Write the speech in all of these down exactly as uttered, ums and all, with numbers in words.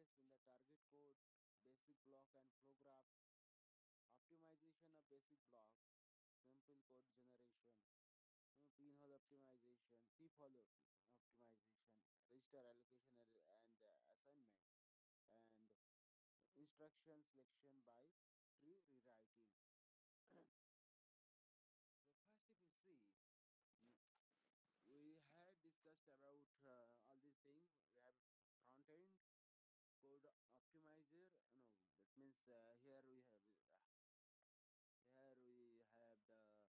yes, in the target code, basic block and flow graph, optimization of basic block, simple code generation, uh, pinhole optimization, t-hole optimization, register allocation and and, uh, assignment, and instruction selection by tree rewriting. So first, if you see, mm, we had discussed about uh, all these things. We have front end code optimizer. No, that means uh, here we have uh, here we have the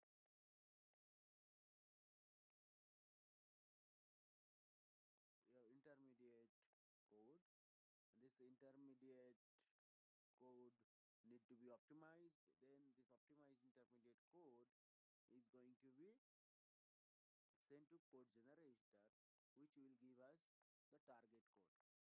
we have intermediate code. This intermediate code need to be optimized. Then this optimized intermediate code is going to be sent to code generator, which will give us the target code.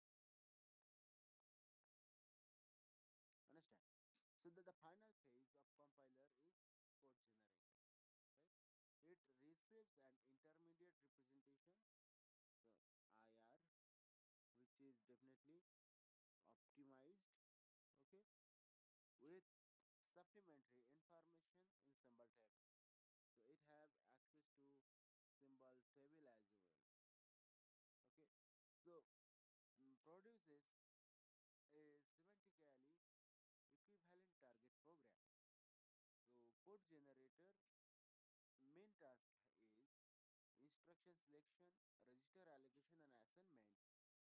Understand? So that the final phase of compiler is code generator, right? It receives an intermediate representation, so I R, which is definitely optimized, okay, with supplementary information in symbol table. So it have access to symbol table as well. Okay, so mm, produces a semantically equivalent target program. So code generator main task is instruction selection, register allocation and assignment,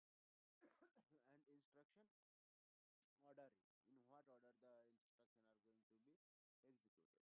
and instruction ordering, in what order the instruction are going to be executed.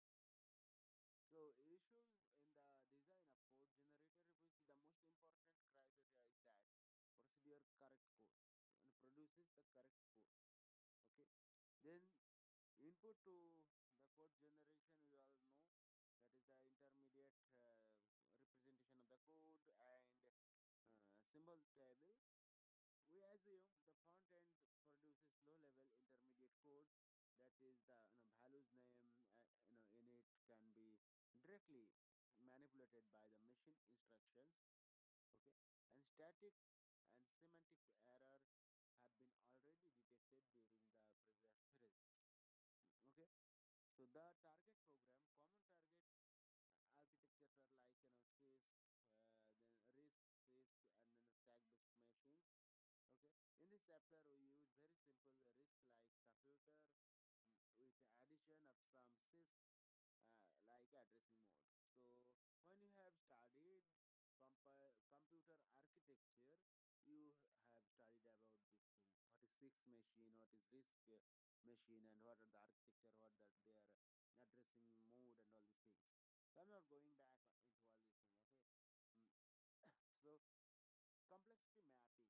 So issues in the design of code generator, which the most important criteria is that procedure correct code and produces the correct code. Okay. Then input to the code generation, we all know that is the intermediate uh, representation of the code and uh, symbol table. We assume the front end produces low level intermediate code, that is the, you know, values name, uh, you know, in it can be directly manipulated by the machine instructions. Okay, and static and semantic error have been already detected during the previous phases. Okay, so the target program, common target architectures are like, you know, sys, uh, then RISC, CISC, and then stack based machines. Okay, in this chapter we use very simple RISC like computer, mm, with addition of some sys, uh, like addressing mode. So when you have studied compi- computer architecture, you have studied about these things. What is six machine? What is RISC uh, machine? And what are the architecture? What are their addressing mode and all these things. So I'm not going back into all these things. Okay. Mm. So complexity mapping,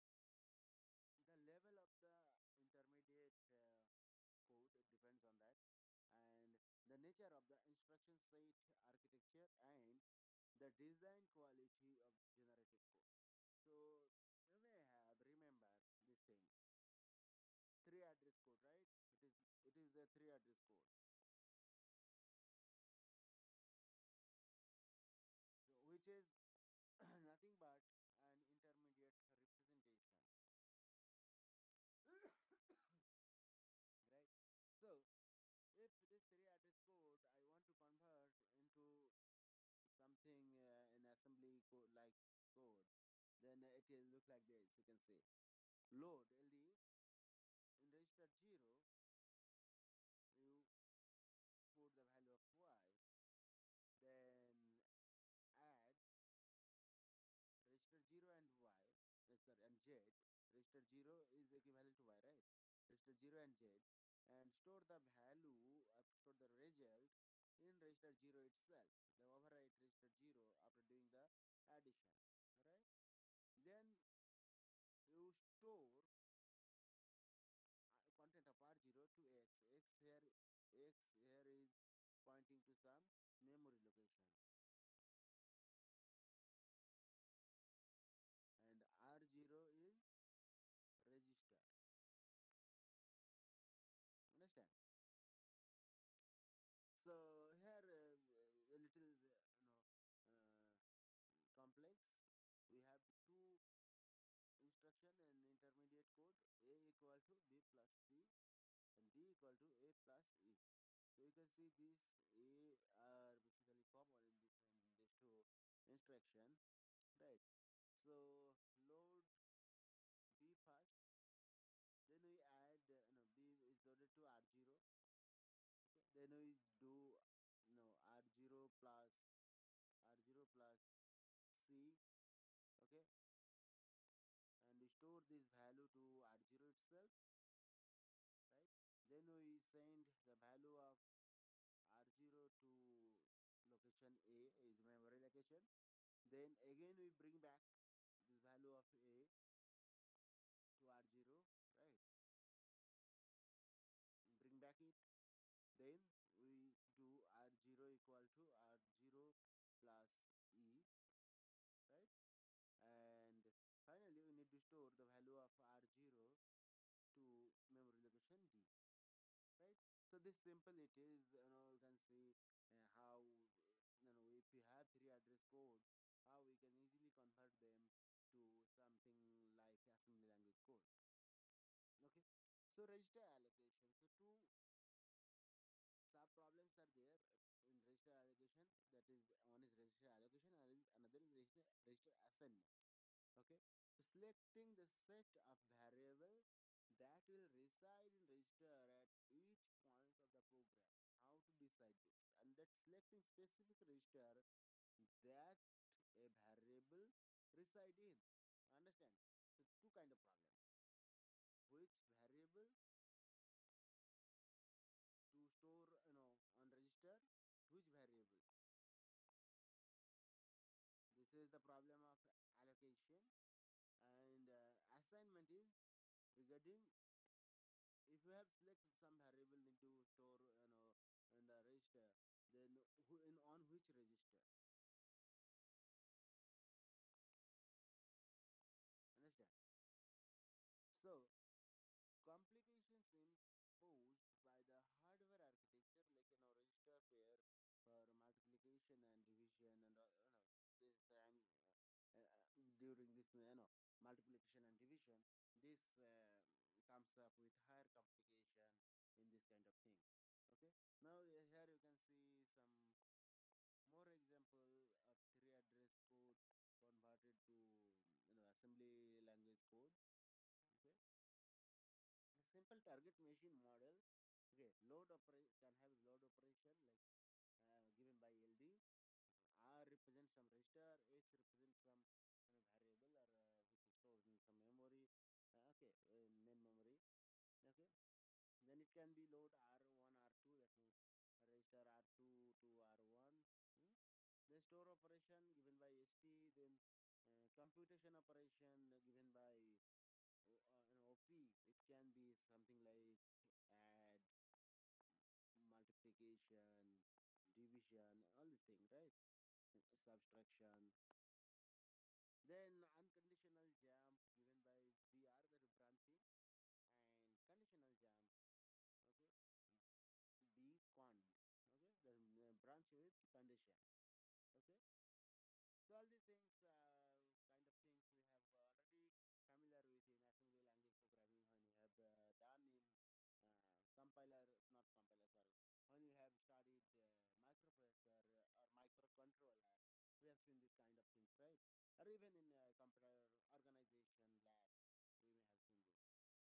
the level of the intermediate uh, code, it depends on that, and the nature of the instruction set architecture, and the design quality of generative code. So you may have remember this thing, three address code, right? It is it is a three address code, so which is nothing but an intermediate representation, right? So if this three address code I want to convert into something uh, in assembly code like code, then it will look like this. You can say load L D in register zero, you put the value of y, then add register zero and y, uh, sorry, and z. Register zero is equivalent to y, right? Register zero and z, and store the value, uh, store the result in register zero itself. The overwrite register zero after doing the addition, right? Then you store uh, content of R zero to X. X here, X here is pointing to some memory location, and R zero is register. Understand? So here uh, a little, uh, you know, uh, complex. We have two instruction and intermediate code. equal to b plus c, and d equal to a plus e. So you can see these a are basically common in this in these two instruction, right? So load b first, then we add uh, no b is loaded to r zero. Okay, then we do no r zero plus r zero plus c. Okay, and we store this value to r zero itself, right? Then we send the value of r zero to location a, is memory location. Then again we bring back this value of a to r zero, right? Bring back it. Then we do r zero equal to r zero plus e, right? And finally we need to store the value of r zero to memory location d, right? So this simple it is. You know, you can see uh, how, you know, if we have three address code, how we can easily convert them to something like assembly language code. Okay, so register allocation. So two sub problems are there in register allocation. That is, one is register allocation and another is register register assignment. Okay, so selecting the set of variable that will reside in register at each point of the program. How to decide this? And that selecting specific register that a variable reside in. Understand? So two kind of problem. Which variable to store, you know, on register? Which variable? This is the problem of allocation. And uh, assignment is regarding, if you have selected some variable need to store, you know, in the register, then who, in on which register? Understand? So complications imposed by the hardware architecture, like, you know, register pair for multiplication and division, and uh, you know, this time uh, uh, during this, you know, multiplication and division, this uh, comes up with higher complication in this kind of thing. Okay, now uh, here you can see some more example of three address code converted to, you know, assembly language code. Okay, a simple target machine model. Okay, load operation can have load operation like uh, given by L D. R represents some register, H represents some, you know, variable or uh, which is stored in some memory. Uh, okay, uh, main memory. Okay, then it can be load R one, R two. That means register R two to R one. Hmm? Then store operation given by S T. Then uh, computation operation given by uh, you know, O P. It can be something like add, multiplication, division, all these things, right? Subtraction. Then unconditional jump given by B R, that is branching, and conditional jump. Okay, B cond. Okay, then uh, branch with condition. Okay, so all these things, uh, kind of things we have already familiar with in assembly language programming when we have uh, done in uh, compiler, not compiler, sorry, when we have studied uh, microprocessor or microcontroller, we have seen this kind of things, right? Or even in uh, computer organization lab, we may have seen this.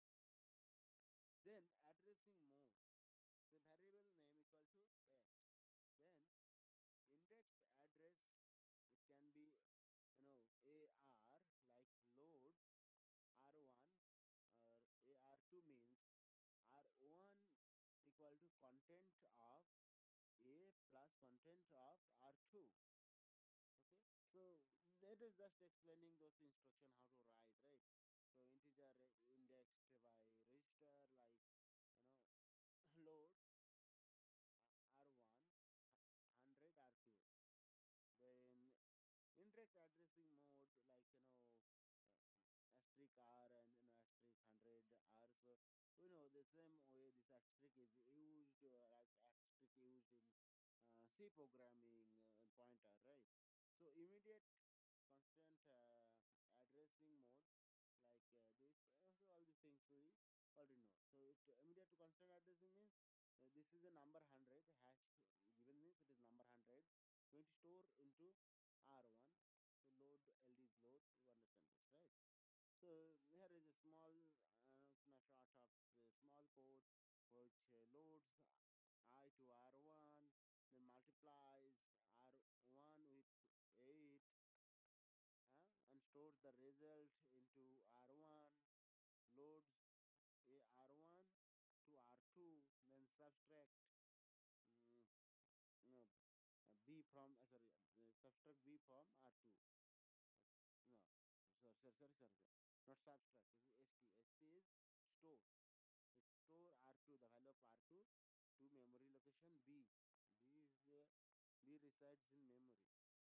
Then addressing mode, the variable name equal to x. Then index address, it can be, you know, ar, like load r one, or ar two means r one equal to content of a plus content of r two. Okay, so that is just explaining those instruction how to write, right? So integer indexed by register, like, you know, load r one, one hundred, r two. Then indirect addressing mode, like, you know, uh, asterisk r and, you know, asterisk one hundred r. So you know, the same way this asterisk is used, uh, like asterisk used in uh, C programming uh, pointer, right? So immediate constant uh, addressing mode, like uh, this, uh, so all these things we already know. So it immediate to constant addressing means uh, this is a number one hundred hash given means it is number one hundred going to store into R one to load L D's load. You understand this, right? So here is a small uh, snapshot of the small code which uh, loads I to R one, then multiplies R one with eight uh, and stores the result into R one, loads a R1 to R two, then subtract mm, no, uh, B from uh, sorry, uh, subtract B from R two. No, sorry, sorry, sorry, sorry, sorry. Not subtract. This is S T. S T is store. It store R two, the value of R two to memory location B. B is uh, B resides in memory,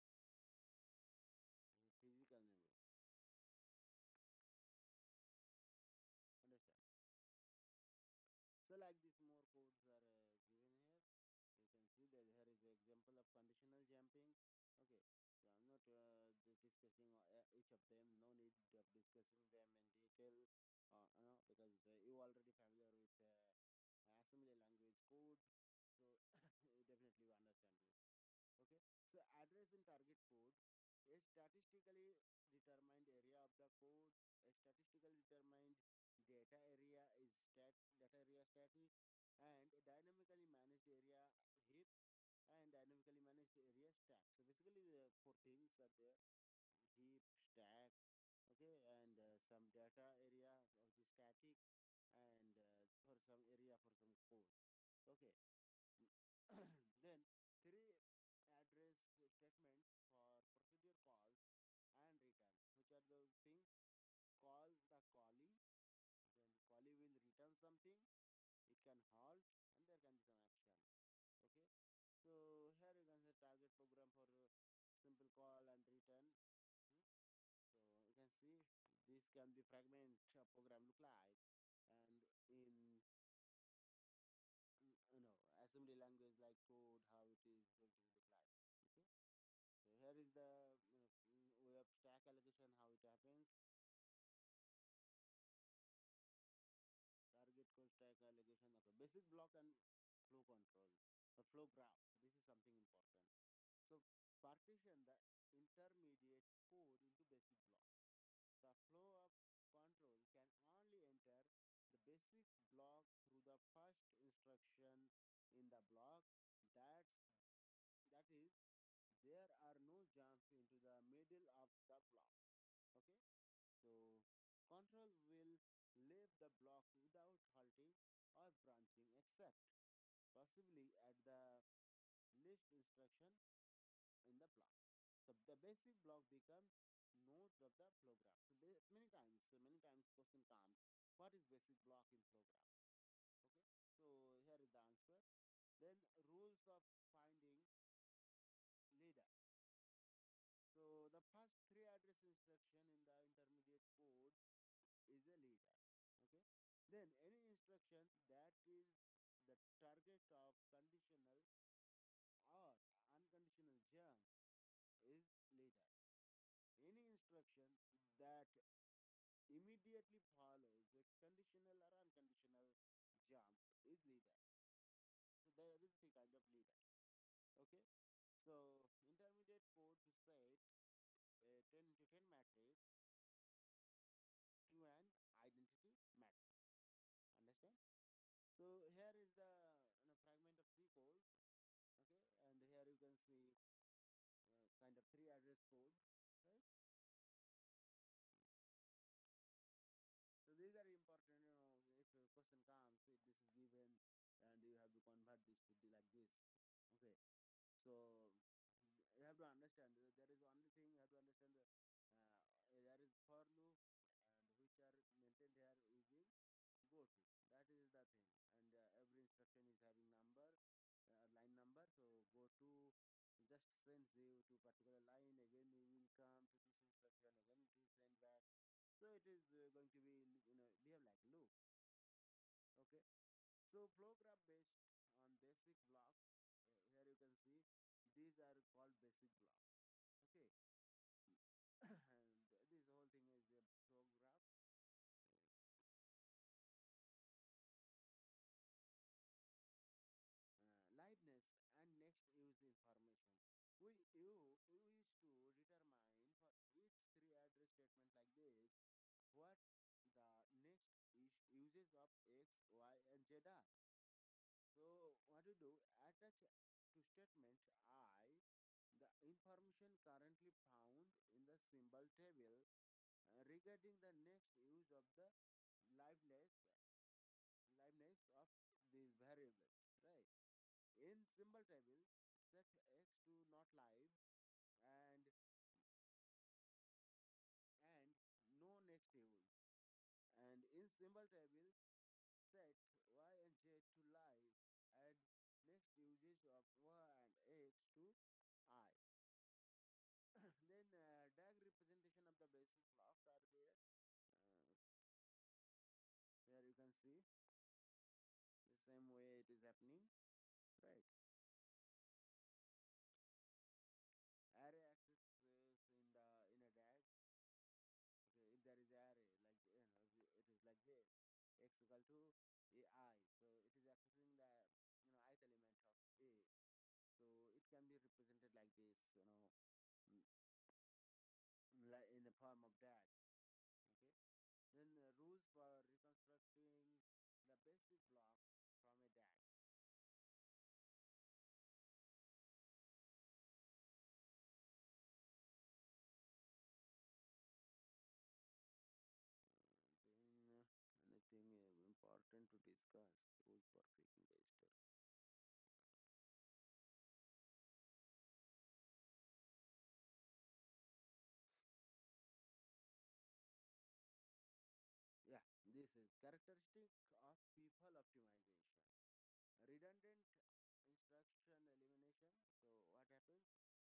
uh, physical memory. Understand? So like this, more codes are uh, given here. You can see that here is an example of conditional jumping. Okay, so I'm not uh, discussing uh, each of them. No need of discussing them in detail. Uh, you know, because uh, you already familiar with uh, assembly language code, so you definitely understand this. Okay, so address in target code, a statistically determined area of the code, a statistically determined data area is stat data area static, and a dynamically managed area heap and dynamically managed area stack. So basically the four things are there: heap, stack, okay, and uh, some data area of the static, and uh, for some area for some code. Okay. Then three address statements for procedure calls and return, which are those things: call the callee, then the callee will return something, it can halt, and there can be some action. Okay, so here you can say target program for uh, simple call and return. Hmm? So you can see this can be fragment uh, program look like, and in mm, you know assembly language like code how it is going to look like. Okay. So here is the you know, mm, way of stack allocation, how it happens. Target code stack allocation. Okay, basic block and flow control. The flow graph. This is something important. So partition the intermediate code into basic block. The flow of control can only enter the basic block through the first instruction in the block. That's that is there are no jumps into the middle of the block. Okay. So control will leave the block without halting or branching except possibly at the least instruction in the block. So the basic block becomes nodes of the flow graph. So many times, so many times question comes, what is basic block in flow graph? Okay. So here is the answer. Then rules of finding leader. So the first three address instruction in the intermediate code is a leader. Okay. Then any instruction that is the target of conditional or unconditional jump is leader. Any instruction that immediately follows a conditional or unconditional jump is leader. So there is three kind of leader. Okay. So intermediate code to set a ten into ten matrix to an identity matrix. Understand? So here is the you know, fragment of C code. Okay, and here you can see uh, kind of three address code, right? So these are important. You know, if a question comes, if this is given, and you have to convert this to be like this. Okay, so you have to understand that there is only thing you have to understand. The, uh, there is for loop, and which are maintained here using go to. That is the thing, and uh, every instruction is having number, uh, line number. So go to just sends you to particular line. Again, you will come to this instruction. Again, it will send back. So it is uh, going to be you know behave like loop. Okay. So flow graph based on basic block. Uh, here you can see these are called basic block. Okay. And this whole thing is a flow graph. we you you is to determine for each three address statement like this what the next is uses of x, y, and z are. So what we do, attach to statement I the information currently found in the symbol table uh, regarding the next use of the liveness liveness of these variables, right? In symbol table, set x to not live and and no next use. And in symbol table, set y and z to live and next usage of y and x to I. Then uh, DAG representation of the basis blocks are there. Uh, here you can see the same way it is happening, right? Array access is in the in a DAG. Okay, if there is array like you know it is like this, x equal to a I, so it is accessing the you know ith element of a, so it can be represented like this, you know, mm, like in the form of DAG. Okay, then uh, rules for reconstructing the basic block from a DAG. Uh, then uh, anything uh, important to discuss? Rules for picking register. Yeah, this is characteristic of people optimization. Redundant instruction elimination. So what happens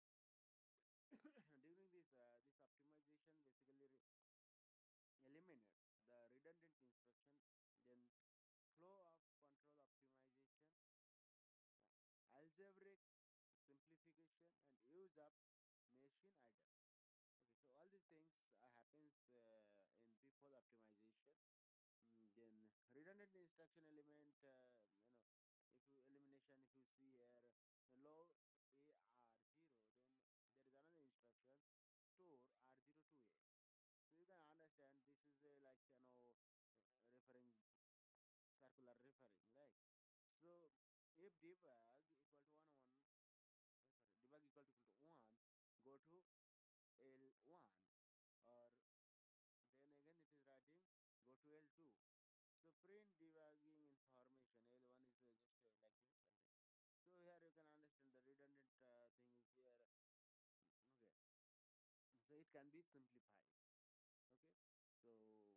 during this uh, this optimization basically re- eliminates the redundant instruction, then flow of control optimization, uh, algebraic simplification, and use of machine idle. Okay, so all these things uh, happens uh, in people optimization. Mm, then redundant instruction element, uh, you know, if you elimination, if you see here, the low A R zero, then there is another instruction, store R zero to A. So you can understand this is a, like, you know, uh, referring, circular referring, like. So if debug equal to one, one, uh, sorry, debug equal to, equal to one, go to L one, or then again it is writing, go to L two. So print debugging information, L one is uh, just uh, like this. And so here you can understand the redundant uh, thing is here. Okay. So it can be simplified. Okay. So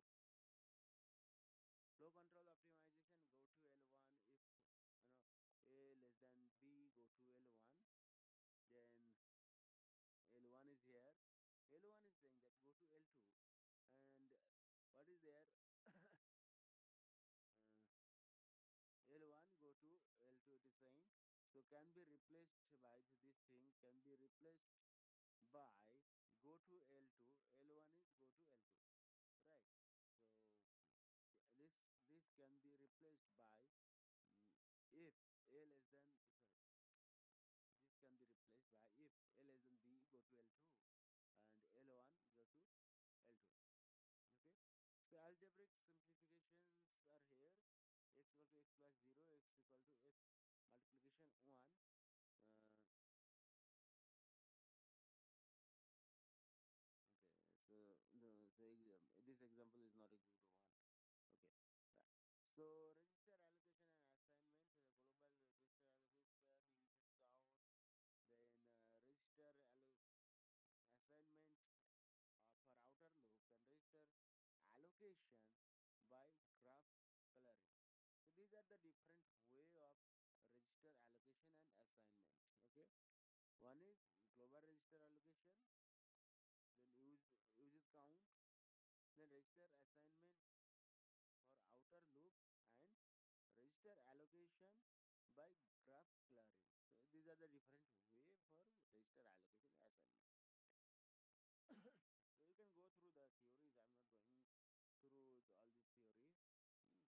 flow control optimization, go to L one if you know A less than B, go to L one. Then L one is here. L one is saying that go to L two. And what is there? uh, L one go to L two, it is saying. So can be replaced by this thing can be replaced by go to L two. L one is go to L two, right? So this this can be replaced by mm, if A less than, sorry, this can be replaced by if A less than B, go to L two, and L one go to L two. Okay. So algebraic simplifications are here. X equal to x plus zero, x equal to x multiplication one. Uh, okay, so no, so exam, this example is not a good one. Okay, right. So register allocation and assignment. The global register allocation uses count. Then uh, register allo- assignment uh, for outer loops, and register allocation by graph coloring. So these are the different way of register allocation and assignment. Okay, one is global register allocation, then use uses count, then register assignment for outer loop, and register allocation by graph coloring. So these are the different way for register allocation and assignment. So you can go through the theories. I'm not going through the, all these theories. Mm,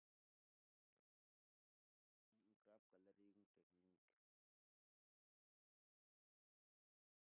graph coloring technique.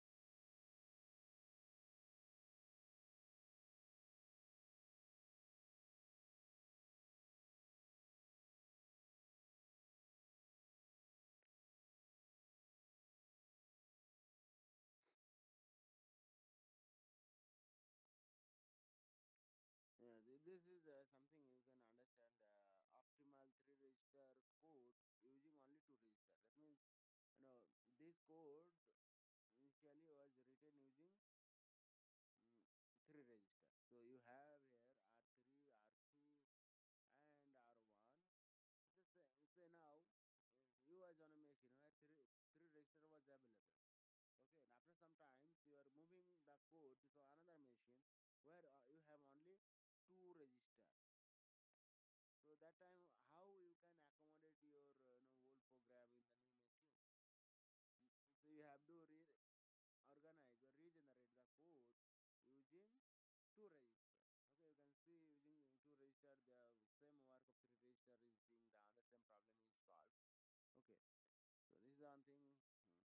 code initially was written using mm, three register. So you have here R three, R two, and R one. So say, say now uh, you was on a machine where three three register was available. Okay, and after some time you are moving the code to another machine where uh, you have only two register. So that time, how you can accommodate your uh, you know, old program in the new machine? Mm, So you have to reorganize or regenerate the code using two register. Okay, you can see using two register, the same work of three register is being done. The same problem is solved. Okay, so this is one thing. Hmm.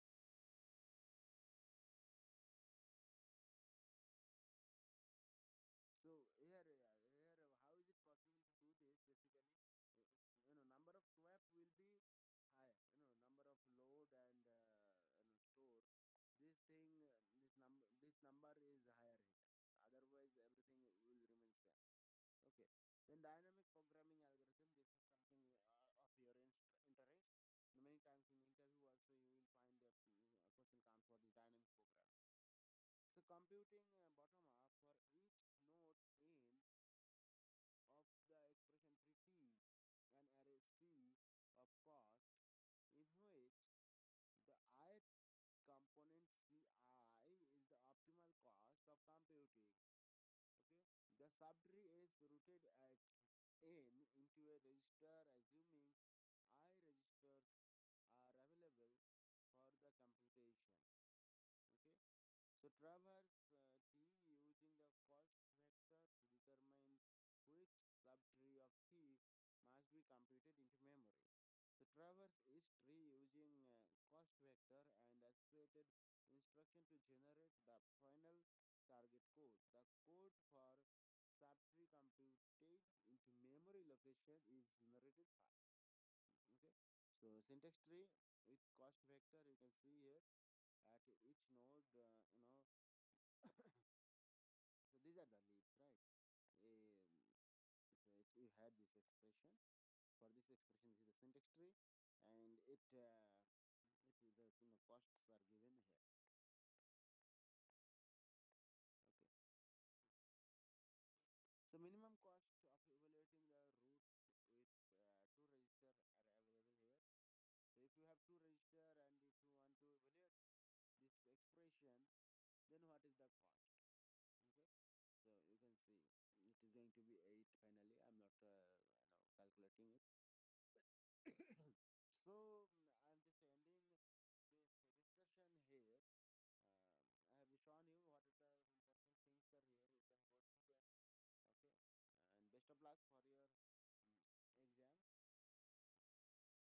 So here, uh, here, uh, how is it possible to do this? Basically, uh, you know, number of swap will be high. You know, number of load and uh, you know store. This thing, uh, this number, this number is higher here. Otherwise, everything will remain same. Okay. Then dynamic programming algorithm. This is something uh, of your inst- interest. Many times in interview also you will find a, mm, a question comes for this dynamic programming. So computing uh, bottom up for each node in of the expression tree T, an array C of cost in which the ith component Ci is the optimal cost of computing. Okay, the subtree is routed at n into a register assuming I registers are available for the computation. Okay, so traverse uh, T using the cost vector to determine which subtree of T must be computed into memory. So traverse each tree using uh, cost vector and associated instruction to generate the final target code. The code for subtree computed into memory location is generated first. Okay, so syntax tree with cost vector you can see here at each node, uh, you know, so these are the leaves, right? Um, so if you had this expression, for this expression, this is the syntax tree, and it uh, it is the you know, costs are given here. Okay. So minimum cost of evaluating the root with uh, two register are available here. So if you have two register and if you want to evaluate this expression, then what is the cost? Okay. So you can see it is going to be eight finally